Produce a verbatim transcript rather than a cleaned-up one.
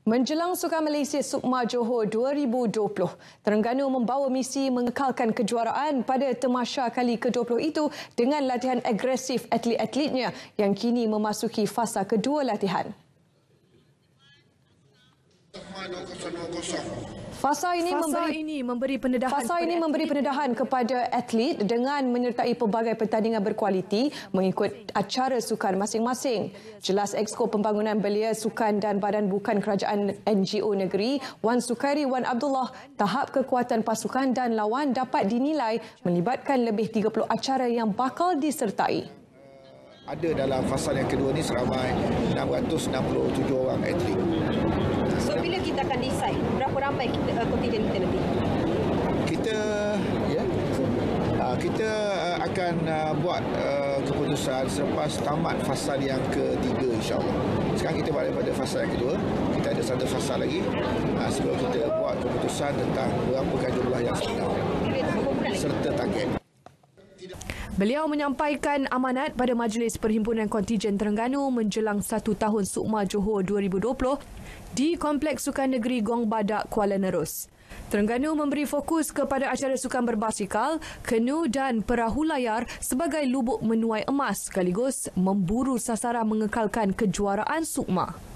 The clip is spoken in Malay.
Menjelang Sukan Malaysia Sukma Johor dua ribu dua puluh, Terengganu membawa misi mengekalkan kejuaraan pada tamasya kali ke dua puluh itu dengan latihan agresif atlet-atletnya yang kini memasuki fasa kedua latihan. Fasa ini Fasa memberi ini memberi pendedahan Fasa ini memberi pendedahan kepada atlet dengan menyertai pelbagai pertandingan berkualiti mengikut acara sukan masing-masing. Jelas Exko Pembangunan Belia Sukan dan Badan Bukan Kerajaan N G O Negeri Wan Sukairi Wan Abdullah, tahap kekuatan pasukan dan lawan dapat dinilai melibatkan lebih tiga puluh acara yang bakal disertai. Ada dalam fasa yang kedua ni seramai enam ratus enam puluh tujuh orang atlet. So bila kita akan decide berapa ramai kita, uh, kontingen kita nanti? Kita ya uh, kita uh, akan uh, buat uh, keputusan selepas tamat fasa yang ketiga insya-Allah. Sekarang kita berada pada fasa yang kedua. Kita ada satu fasa lagi uh, sebelum kita buat keputusan tentang berapakah jumlah yang sebenar serta target. Beliau menyampaikan amanat pada Majlis Perhimpunan Kontijen Terengganu menjelang satu tahun Sukma Johor dua ribu dua puluh di Kompleks Sukan Negeri Gong Badak, Kuala Nerus. Terengganu memberi fokus kepada acara sukan berbasikal, kanu dan perahu layar sebagai lubuk menuai emas sekaligus memburu sasaran mengekalkan kejuaraan Sukma.